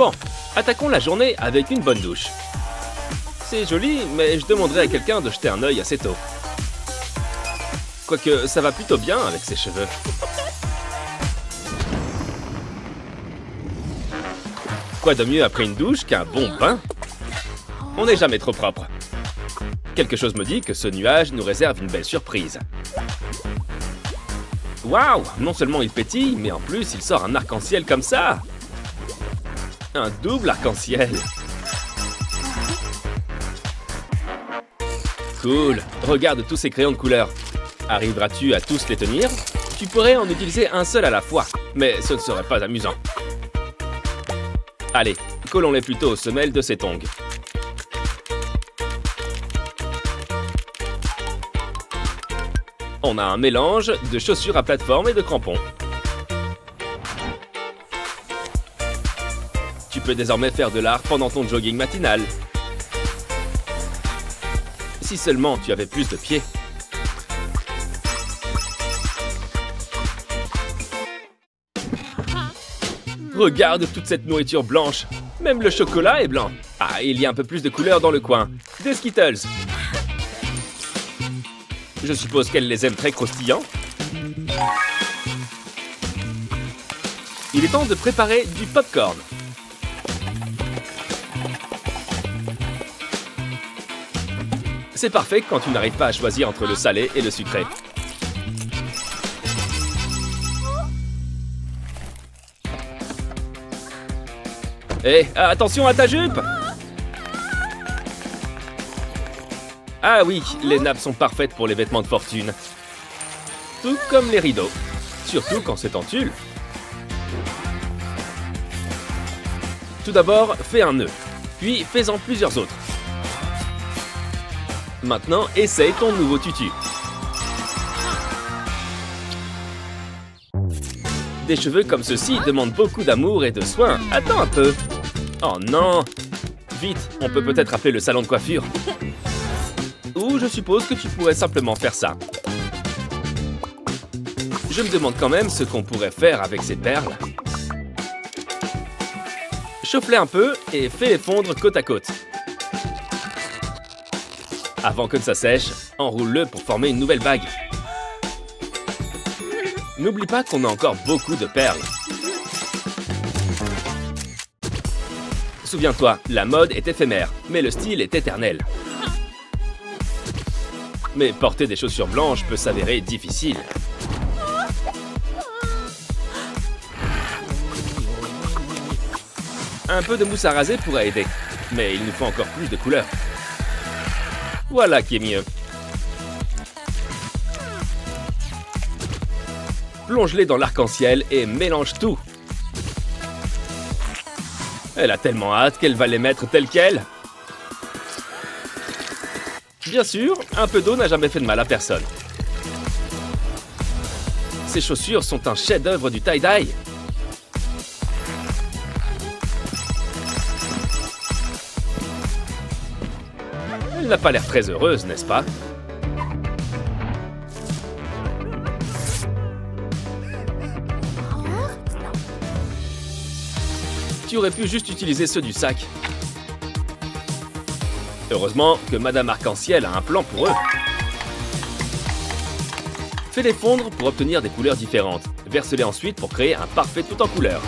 Bon, attaquons la journée avec une bonne douche. C'est joli, mais je demanderai à quelqu'un de jeter un œil assez tôt. Quoique, ça va plutôt bien avec ses cheveux. Quoi de mieux après une douche qu'un bon bain? On n'est jamais trop propre. Quelque chose me dit que ce nuage nous réserve une belle surprise. Waouh! Non seulement il pétille, mais en plus il sort un arc-en-ciel comme ça! Un double arc-en-ciel! Cool! Regarde tous ces crayons de couleur. Arriveras-tu à tous les tenir? Tu pourrais en utiliser un seul à la fois, mais ce ne serait pas amusant. Allez, collons-les plutôt aux semelles de ces tongs. On a un mélange de chaussures à plateforme et de crampons. Tu peux désormais faire de l'art pendant ton jogging matinal. Si seulement tu avais plus de pieds. Regarde toute cette nourriture blanche. Même le chocolat est blanc. Ah, il y a un peu plus de couleur dans le coin. Des Skittles. Je suppose qu'elle les aime très croustillants. Il est temps de préparer du popcorn. C'est parfait quand tu n'arrives pas à choisir entre le salé et le sucré. Hé, attention à ta jupe! Ah oui, les nappes sont parfaites pour les vêtements de fortune. Tout comme les rideaux. Surtout quand c'est en tulle. Tout d'abord, fais un nœud. Puis, fais-en plusieurs autres. Maintenant, essaye ton nouveau tutu. Des cheveux comme ceux-ci demandent beaucoup d'amour et de soin. Attends un peu. Oh non! Vite, on peut peut-être appeler le salon de coiffure. Ou je suppose que tu pourrais simplement faire ça. Je me demande quand même ce qu'on pourrait faire avec ces perles. Chauffe-les un peu et fais-les fondre côte à côte. Avant que ça sèche, enroule-le pour former une nouvelle bague. N'oublie pas qu'on a encore beaucoup de perles. Souviens-toi, la mode est éphémère, mais le style est éternel. Mais porter des chaussures blanches peut s'avérer difficile. Un peu de mousse à raser pourrait aider, mais il nous faut encore plus de couleurs. Voilà qui est mieux. Plonge-les dans l'arc-en-ciel et mélange tout. Elle a tellement hâte qu'elle va les mettre telles quelles. Bien sûr, un peu d'eau n'a jamais fait de mal à personne. Ces chaussures sont un chef-d'œuvre du tie-dye. Elle n'a pas l'air très heureuse, n'est-ce pas? Tu aurais pu juste utiliser ceux du sac. Heureusement que Madame Arc-en-Ciel a un plan pour eux. Fais-les fondre pour obtenir des couleurs différentes. Verse-les ensuite pour créer un parfait tout en couleurs.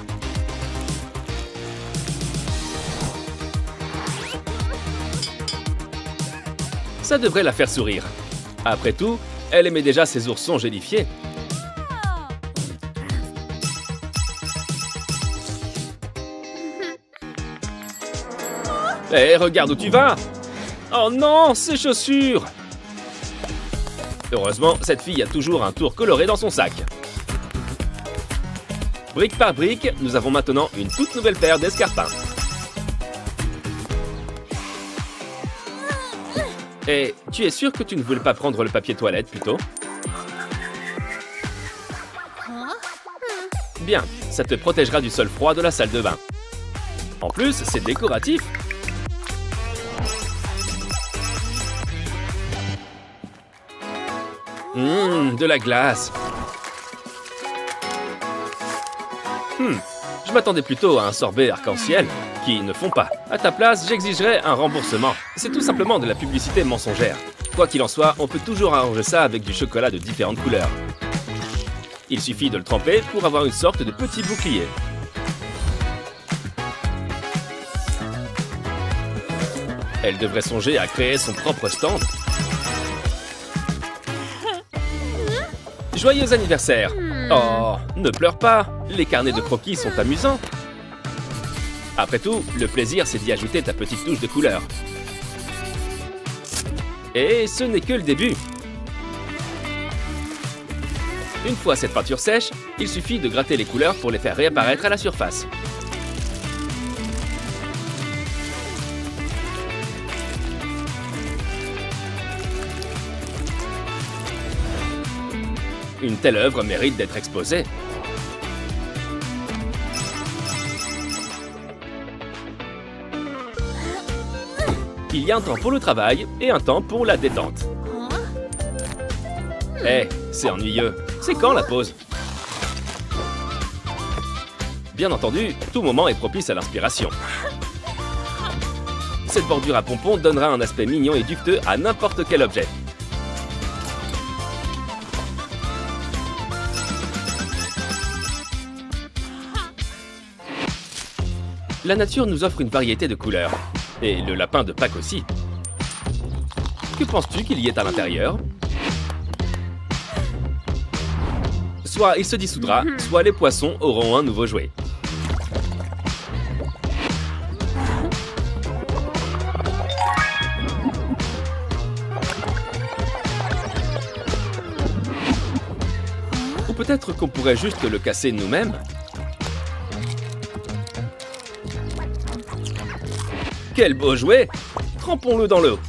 Ça devrait la faire sourire. Après tout, elle aimait déjà ses oursons gélifiés. Hé, regarde où tu vas! Oh non, ces chaussures! Heureusement, cette fille a toujours un tour coloré dans son sac. Brique par brique, nous avons maintenant une toute nouvelle paire d'escarpins. Et tu es sûr que tu ne voulais pas prendre le papier toilette plutôt? Bien, ça te protégera du sol froid de la salle de bain. En plus, c'est décoratif. De la glace. Je Je m'attendais plutôt à un sorbet arc-en-ciel, qui ne font pas. À ta place, j'exigerais un remboursement. C'est tout simplement de la publicité mensongère. Quoi qu'il en soit, on peut toujours arranger ça avec du chocolat de différentes couleurs. Il suffit de le tremper pour avoir une sorte de petit bouclier. Elle devrait songer à créer son propre stand. Joyeux anniversaire! Oh, ne pleure pas! Les carnets de croquis sont amusants. Après tout, le plaisir, c'est d'y ajouter ta petite touche de couleur. Et ce n'est que le début. Une fois cette peinture sèche, il suffit de gratter les couleurs pour les faire réapparaître à la surface. Une telle œuvre mérite d'être exposée. Il y a un temps pour le travail et un temps pour la détente. Eh, c'est ennuyeux. C'est quand la pause? Bien entendu, tout moment est propice à l'inspiration. Cette bordure à pompons donnera un aspect mignon et duveteux à n'importe quel objet. La nature nous offre une variété de couleurs. Et le lapin de Pâques aussi. Que penses-tu qu'il y ait à l'intérieur? Soit il se dissoudra, soit les poissons auront un nouveau jouet. Ou peut-être qu'on pourrait juste le casser nous-mêmes? Quel beau jouet! Trempons-le dans l'eau.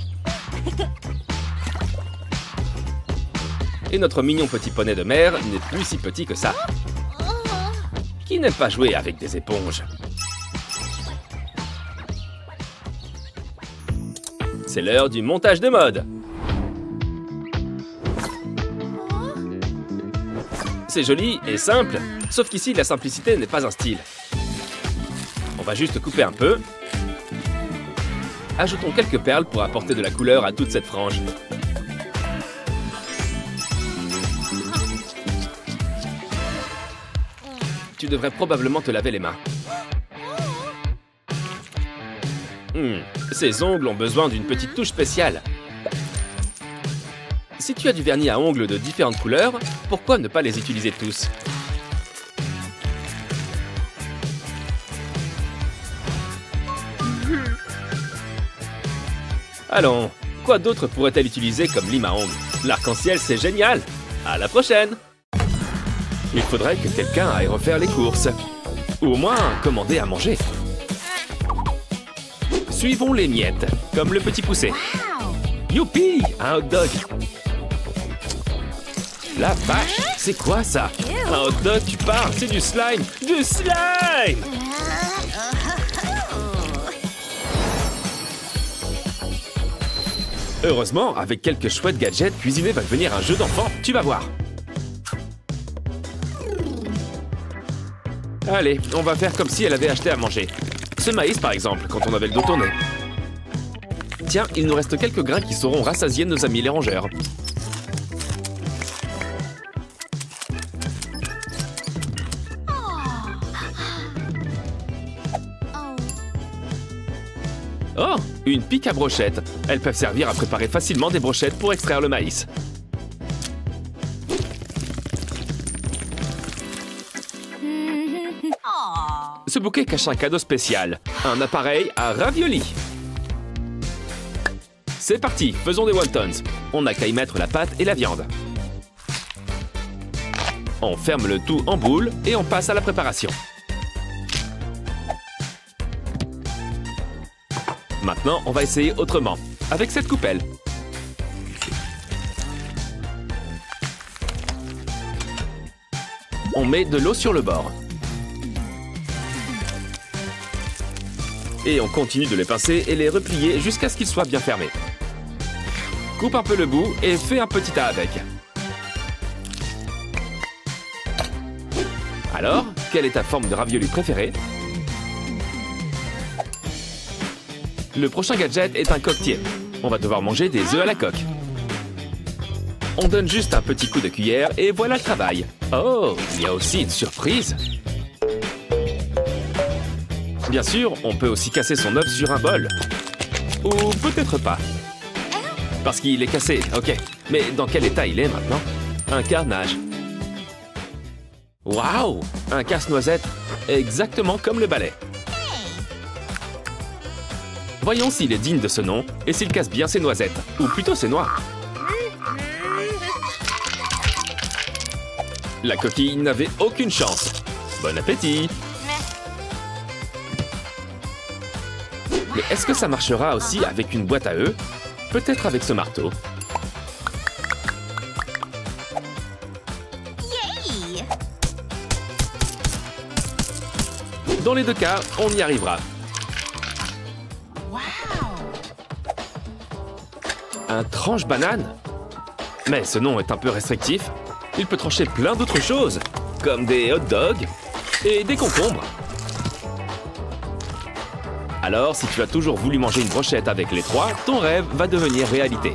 Et notre mignon petit poney de mer n'est plus si petit que ça. Qui n'aime pas jouer avec des éponges? C'est l'heure du montage de mode. C'est joli et simple, sauf qu'ici la simplicité n'est pas un style. On va juste couper un peu. Ajoutons quelques perles pour apporter de la couleur à toute cette frange. Tu devrais probablement te laver les mains. Ces ongles ont besoin d'une petite touche spéciale. Si tu as du vernis à ongles de différentes couleurs, pourquoi ne pas les utiliser tous? Allons, quoi d'autre pourrait-elle utiliser comme lime à ongles? L'arc-en-ciel, c'est génial! À la prochaine! Il faudrait que quelqu'un aille refaire les courses. Ou au moins commander à manger. Suivons les miettes, comme le petit poussé. Youpi! Un hot dog! La vache! C'est quoi ça? Un hot dog, tu parles? C'est du slime! Du slime! Heureusement, avec quelques chouettes gadgets, cuisiner va devenir un jeu d'enfant, tu vas voir. Allez, on va faire comme si elle avait acheté à manger. Ce maïs, par exemple, quand on avait le dos tourné. Tiens, il nous reste quelques grains qui sauront rassasier nos amis les rongeurs. Oh, une pique à brochettes. Elles peuvent servir à préparer facilement des brochettes pour extraire le maïs. Ce bouquet cache un cadeau spécial. Un appareil à raviolis. C'est parti, faisons des wontons. On n'a qu'à y mettre la pâte et la viande. On ferme le tout en boule et on passe à la préparation. Maintenant, on va essayer autrement, avec cette coupelle. On met de l'eau sur le bord. Et on continue de les pincer et les replier jusqu'à ce qu'ils soient bien fermés. Coupe un peu le bout et fais un petit tas avec. Alors, quelle est ta forme de ravioli préférée? Le prochain gadget est un coquetier. On va devoir manger des œufs à la coque. On donne juste un petit coup de cuillère et voilà le travail. Oh, il y a aussi une surprise. Bien sûr, on peut aussi casser son œuf sur un bol. Ou peut-être pas. Parce qu'il est cassé, ok. Mais dans quel état il est maintenant? Un carnage. Waouh! Un casse-noisette. Exactement comme le balai. Voyons s'il est digne de ce nom et s'il casse bien ses noisettes. Ou plutôt ses noix. La coquille n'avait aucune chance. Bon appétit! Mais est-ce que ça marchera aussi avec une boîte à œufs? Peut-être avec ce marteau. Dans les deux cas, on y arrivera. Un tranche-banane? Mais ce nom est un peu restrictif. Il peut trancher plein d'autres choses, comme des hot dogs et des concombres. Alors, si tu as toujours voulu manger une brochette avec les trois, ton rêve va devenir réalité.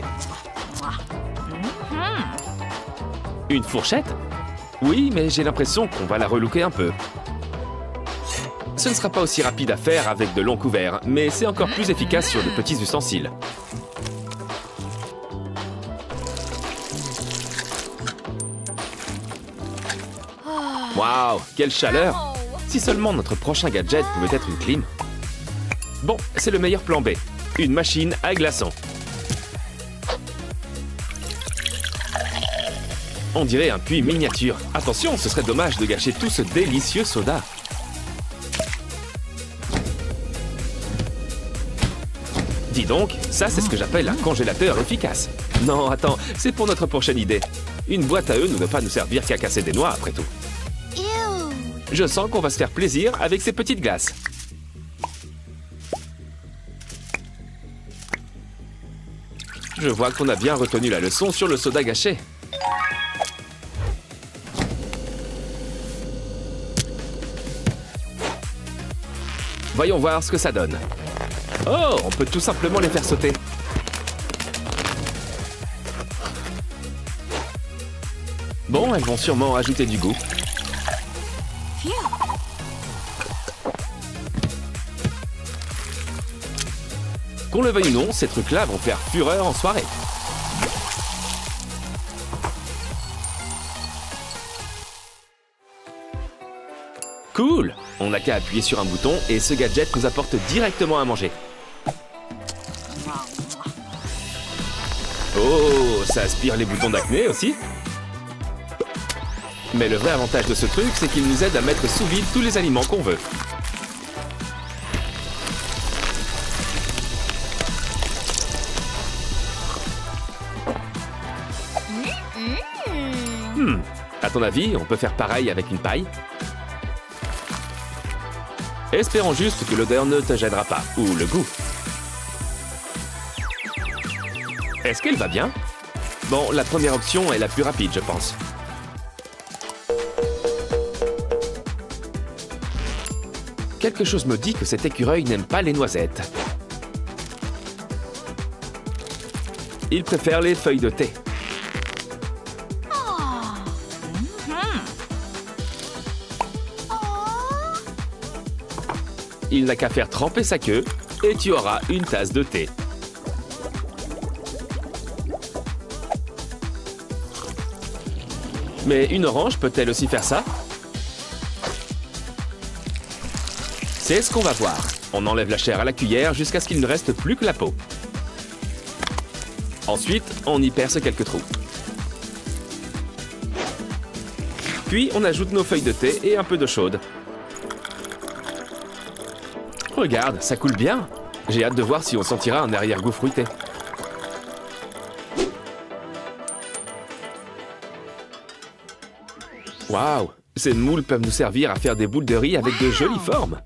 Une fourchette? Oui, mais j'ai l'impression qu'on va la relooker un peu. Ce ne sera pas aussi rapide à faire avec de longs couverts, mais c'est encore plus efficace sur de petits ustensiles. Waouh, quelle chaleur! Si seulement notre prochain gadget pouvait être une clim. Bon, c'est le meilleur plan B. Une machine à glaçons. On dirait un puits miniature. Attention, ce serait dommage de gâcher tout ce délicieux soda. Dis donc, ça c'est ce que j'appelle un congélateur efficace. Non, attends, c'est pour notre prochaine idée. Une boîte à œufs ne doit pas nous servir qu'à casser des noix après tout. Je sens qu'on va se faire plaisir avec ces petites glaces. Je vois qu'on a bien retenu la leçon sur le soda gâché. Voyons voir ce que ça donne. Oh, on peut tout simplement les faire sauter. Bon, elles vont sûrement ajouter du goût. Qu'on le veuille ou non, ces trucs-là vont faire fureur en soirée. Cool! On n'a qu'à appuyer sur un bouton et ce gadget nous apporte directement à manger. Oh, ça aspire les boutons d'acné aussi. Mais le vrai avantage de ce truc, c'est qu'il nous aide à mettre sous vide tous les aliments qu'on veut. À ton avis, on peut faire pareil avec une paille? Espérons juste que l'odeur ne te gênera pas, ou le goût. Est-ce qu'elle va bien? Bon, la première option est la plus rapide, je pense. Quelque chose me dit que cet écureuil n'aime pas les noisettes. Il préfère les feuilles de thé. Il n'a qu'à faire tremper sa queue et tu auras une tasse de thé. Mais une orange peut-elle aussi faire ça? C'est ce qu'on va voir. On enlève la chair à la cuillère jusqu'à ce qu'il ne reste plus que la peau. Ensuite, on y perce quelques trous. Puis, on ajoute nos feuilles de thé et un peu d'eau chaude. Regarde, ça coule bien. J'ai hâte de voir si on sentira un arrière-goût fruité. Waouh, ces moules peuvent nous servir à faire des boules de riz avec de jolies formes.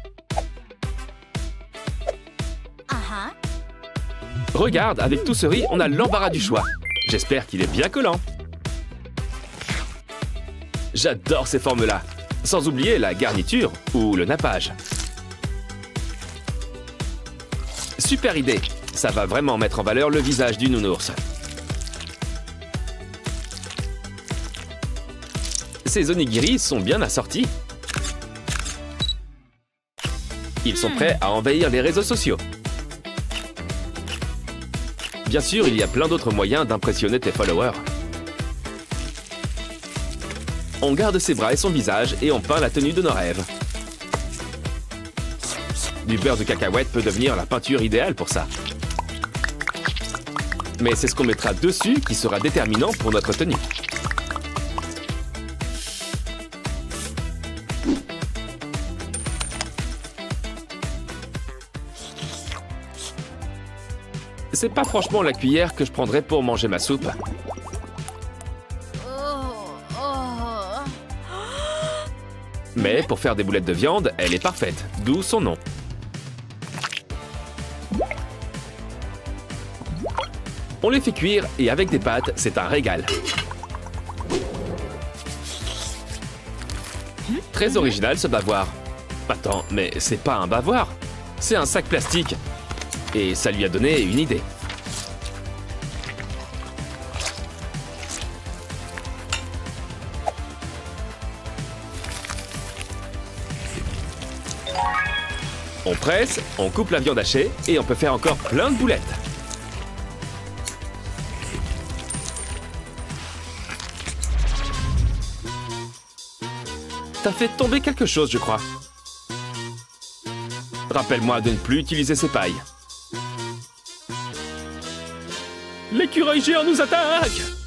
Regarde, avec tout ce riz, on a l'embarras du choix. J'espère qu'il est bien collant. J'adore ces formes-là. Sans oublier la garniture ou le nappage. Super idée! Ça va vraiment mettre en valeur le visage du nounours. Ces onigiri sont bien assortis. Ils sont prêts à envahir les réseaux sociaux. Bien sûr, il y a plein d'autres moyens d'impressionner tes followers. On garde ses bras et son visage et on peint la tenue de nos rêves. Du beurre de cacahuète peut devenir la peinture idéale pour ça. Mais c'est ce qu'on mettra dessus qui sera déterminant pour notre tenue. C'est pas franchement la cuillère que je prendrais pour manger ma soupe. Mais pour faire des boulettes de viande, elle est parfaite, d'où son nom. On les fait cuire et avec des pâtes, c'est un régal. Très original ce bavoir. Attends, mais c'est pas un bavoir, c'est un sac plastique. Et ça lui a donné une idée. On presse, on coupe la viande hachée et on peut faire encore plein de boulettes. T'as fait tomber quelque chose, je crois. Rappelle-moi de ne plus utiliser ces pailles. L'écureuil géant nous attaque!